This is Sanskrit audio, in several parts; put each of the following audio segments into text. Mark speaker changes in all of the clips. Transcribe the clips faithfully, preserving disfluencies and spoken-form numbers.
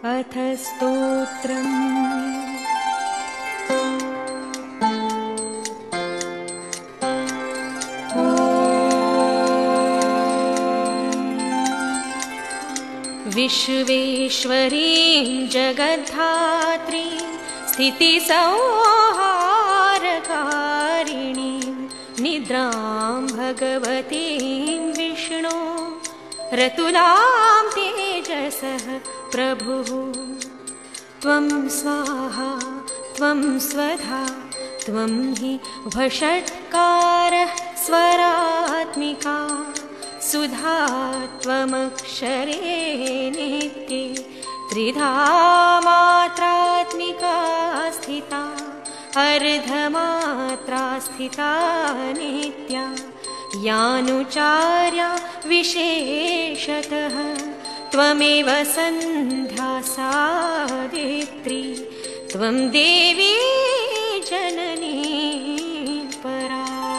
Speaker 1: अथ स्तोत्रम्। विश्वेश्वरीं जगद्धात्रीं स्थितिसंहारकारिणीं निद्रां भगवतीं विष्णो रतुलां तेजसः प्रभुः। त्वं स्वाहा त्वं स्वधा त्वं हि भषट्कारः स्वरात्मिका सुधा त्वमक्षरे नित्ये त्रिधा मात्रात्मिका स्थिता अर्धमात्रा स्थिता नित्या यानुचार्या विशेषतः त्वमेव सन्ध्या सावित्री त्वं देवी जननी परा।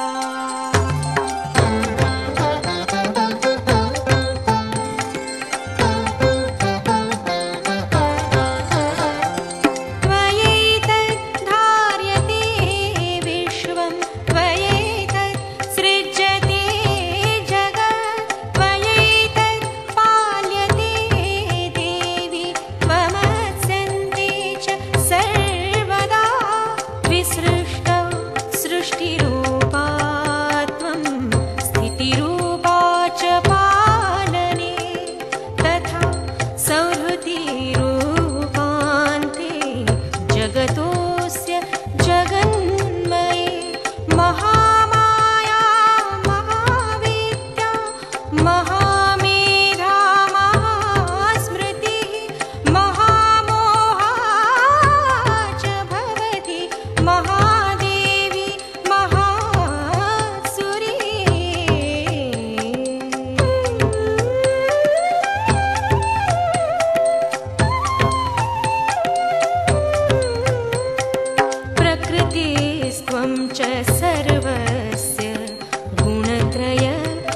Speaker 1: सर्वस्य गुणत्रय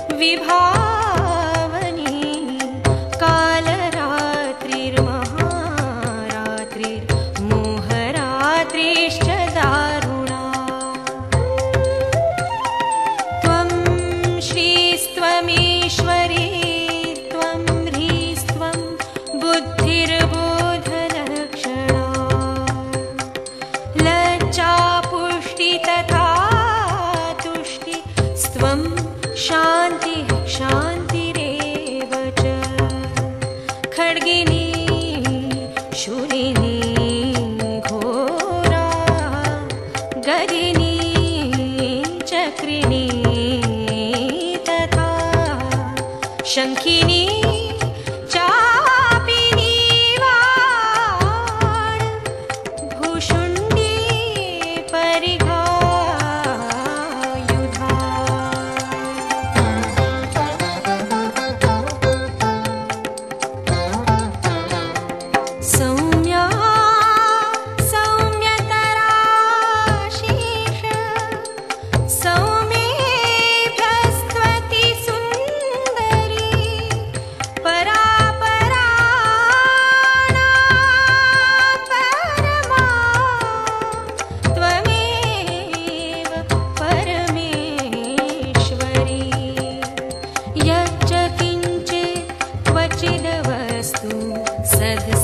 Speaker 1: विभावनी कालरात्रिर्महारात्रिर्मोहरात्रिश्च दारुणा। त्वं श्रीस्त्वमीश्वरी त्वं ह्रीस्त्वं बुद्धिर्बोधलक्षणा लज्जा पुष्टि तथा त्वं शान्तिः शान्तिरेव च खड्गिनी शूलिनी घोरा गदिनी चक्रिणी तथा शङ्खिनी चापिनी वाण भूषुण्डी परिघा सद